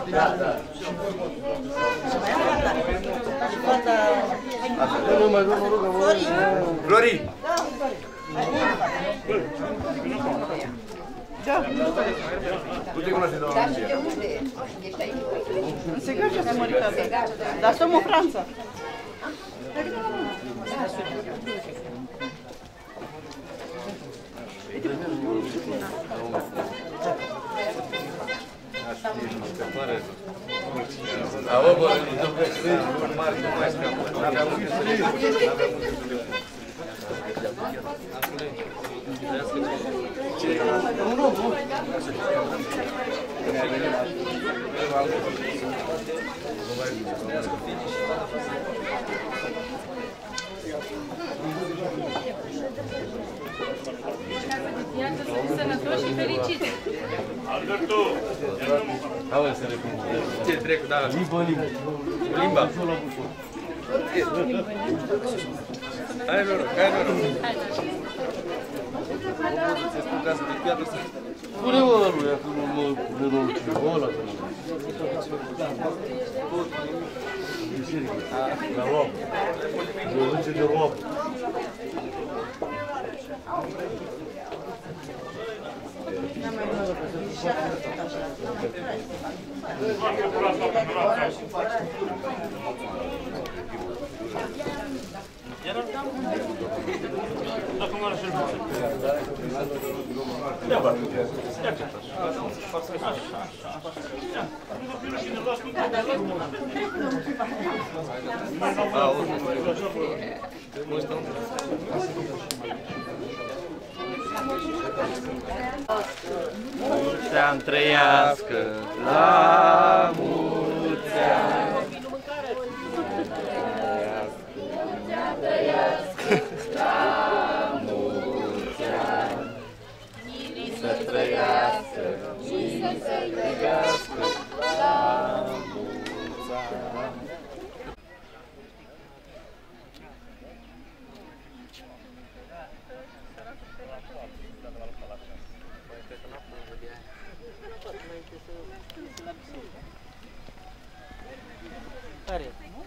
Da, da. Florin! Da. Tu te cunoști, doamna Lucia? De unde ești aici? În Segașa sunt măritată. Dar stăm în Franța. Alo, bă, nu mari, nu mai scapă. N-aveam unde să le Sănătoși și fericiți! Alberto! Hai să repun. Ce trec, da, limba. Limba. Hai noroc, hai noroc. Spune-mă lui, acum mă nenorocim, ăla să mă biserică, la roabă, zăvânțe de roabă. Dacă mă arăși el Mulți ani trăiască, la mulți ani. Să trăiască și să trăiască la mulți ani. Care?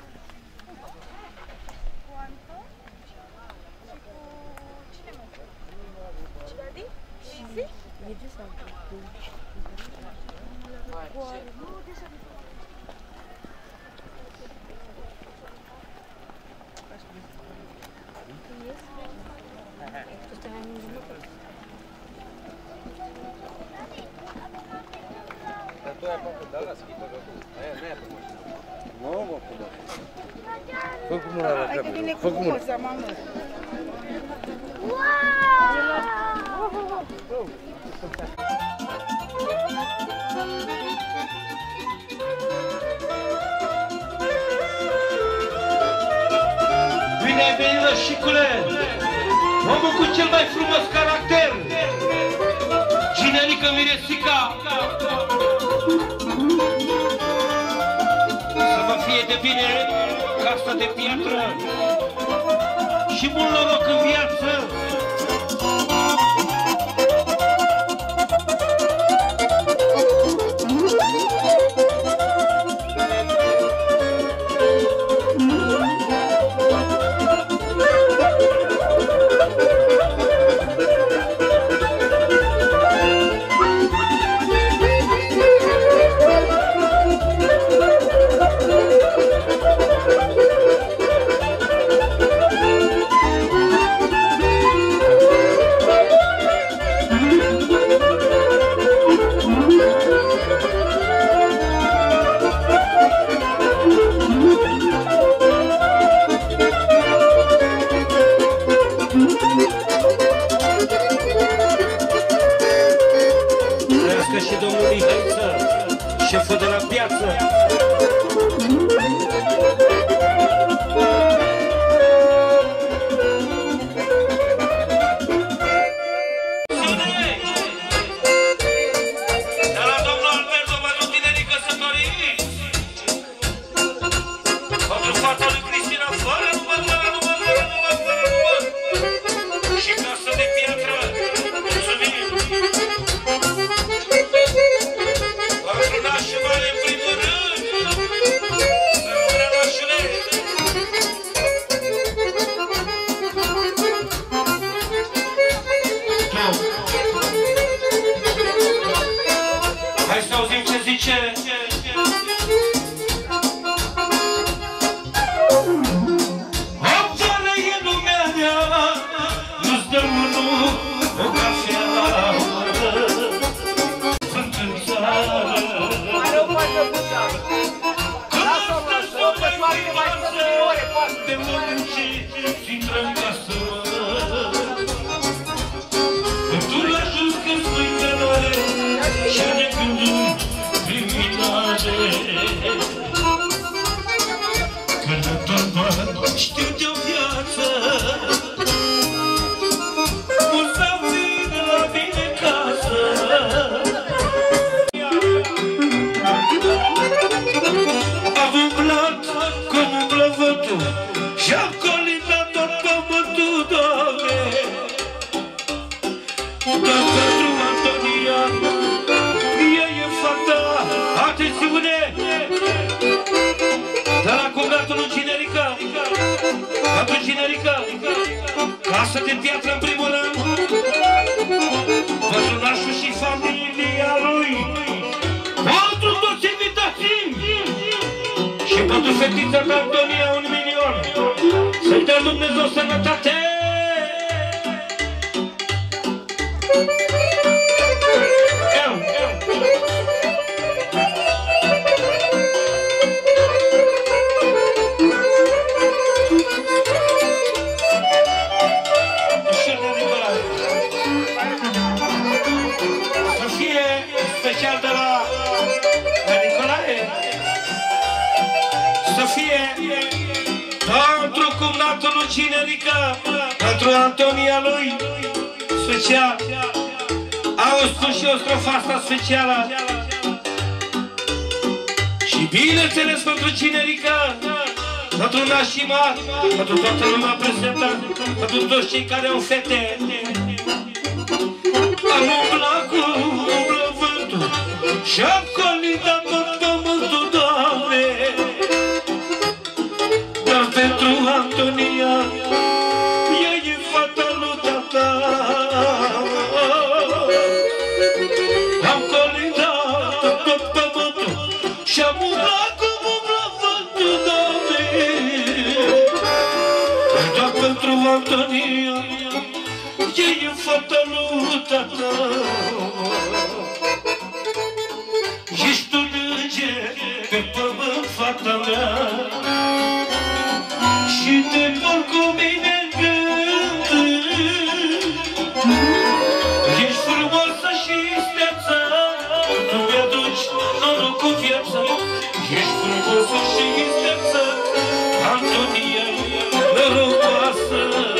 Nu, mă, da. Fă cu mâna la treabă. Fă cu mâna. Bine ai venit, Lășicule! Omul cu cel mai frumos caracter! Ginelică Miresica! Să vă fie de bine casa de piatră și mult noroc în viață! Și domnul Mihaiță, șeful de la piață. De la domnul Alberto pentru tinerii căsătoriți. Pentru fata lui Cristina, fără număr. Și casă de piatră. Mulțumim! Pentru nașul mare în primul zice afară e lumea mea, nu-ți dă unul o cafea, sunt în țară. De munci și-ntră în casă, tu l-ajungi când spui călare și de gânduri criminale. Când într-o știu de-o viață, mulți să vină la mine casă. Am umblat cum umblă vântul și-am colindat tot pământul, Doamne. Dar pentru Antonia, ea e fata, atențiune! De la Congatul lui Cinerica, Congatul Cinerica, casă de piatră în primul rând, pentru nașul și familia lui, pentru toți invitații și pentru fetița de Antonia 1 milion. Să-i dea Dumnezeu sănătate! Să fie special de la Nicolae, să fie pentru cumnatul lui Cinerica, pentru Antonia lui, special. Au spus și o strofă asta specială. Și bineînțeles pentru Cinerica, pentru Nașima, pentru toată lumea prezentă, pentru toți cei care au fete. Am umblat cu umblă vântul și-am colindat tot pământul, Doamne. Dar pentru Antonia, ea e fata lui tata. Am colindat tot pământul și-am umblat cu umblă vântul, Doamne. Dar pentru Antonia, ea e fata lui tata. Ești un înger pe pământ, fata mea, și te vor cu mine în gând. Ești frumoasă și isteață, tu mi-aduci noroc cu viața. Ești frumoasă și isteață, Antonia, norocoasă.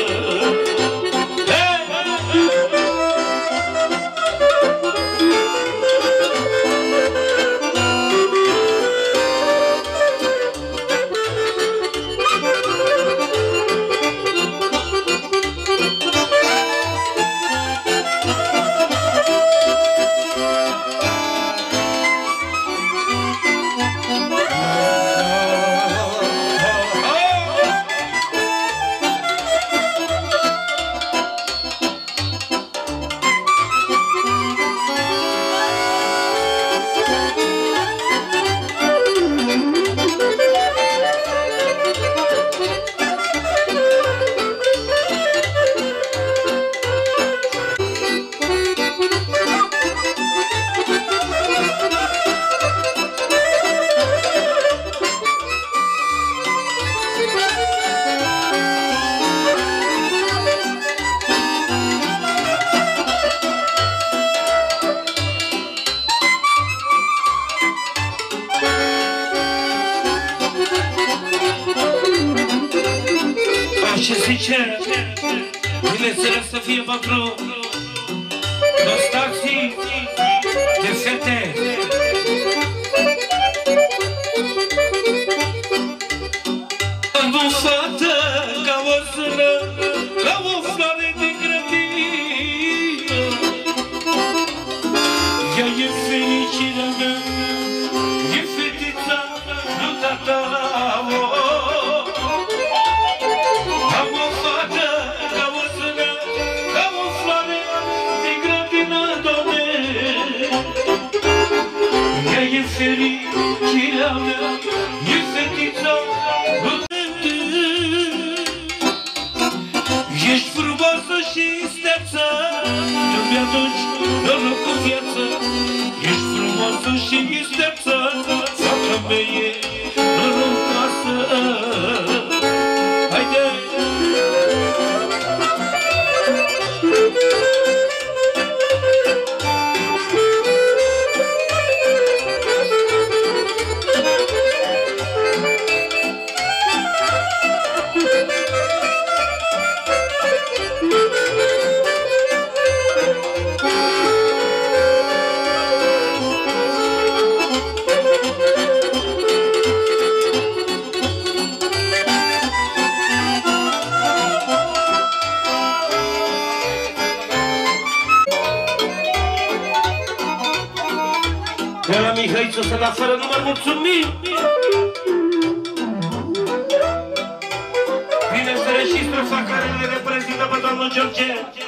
Ce zice, bineînțeles să fie pentru toți taxii de fete. Am o fată ca o zână, ca o floare de grădină. Ea e fericirea mea, e fetița lui tata. fericirea mea, e fetița Bătătă. Ești frumoasă și steață, nu-mi aduci noroc cu viață. Ești frumoasă și steață, fata mea e norocoasă. Haide! De la Mihăiță să la fără număr, mulțumim! Bineînțeles și strofa care le reprezintă pe doamnul George.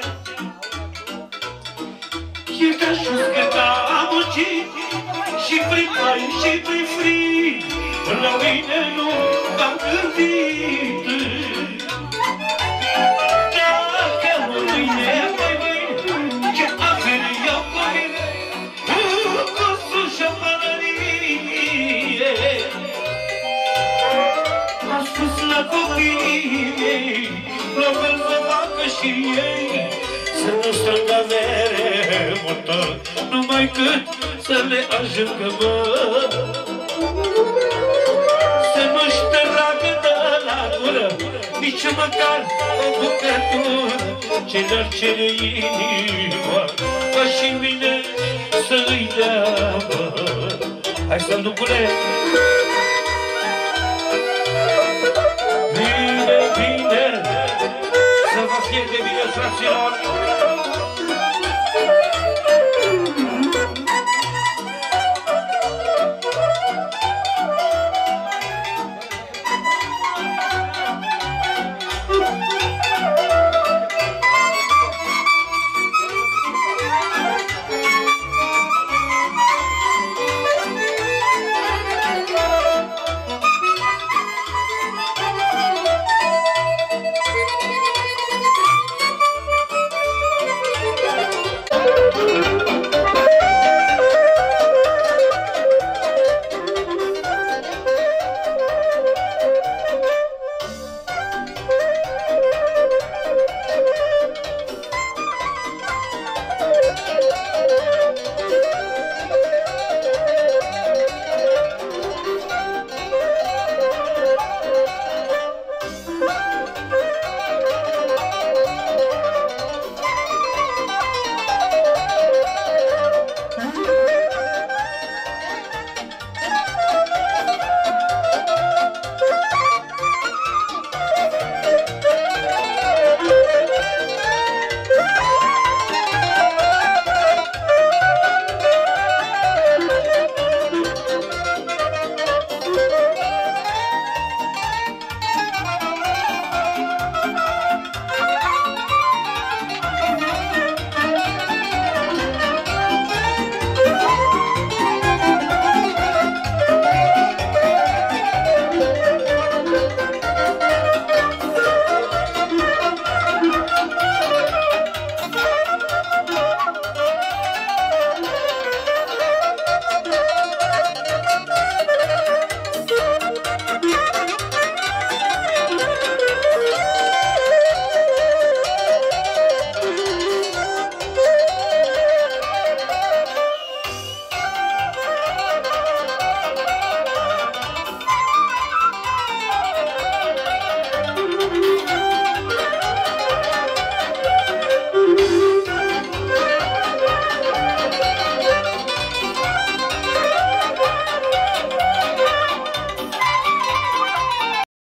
E ca șus că am muncit și prin mai și prin frig, la mine nu am gândit. Dacă mâine, ce avere iau cu mine, am spus la copiii mei, la fel să facă și ei, să nu strâng avere multă, numai cât să le ajungă, mă. Să nu-și tragă de la gură, nici măcar o bucătură, ce le-ar cere inima, ca și mine să-i dea, mă. Hai să-mi ducule! Bine, bine, să vă fie de bine, fraților!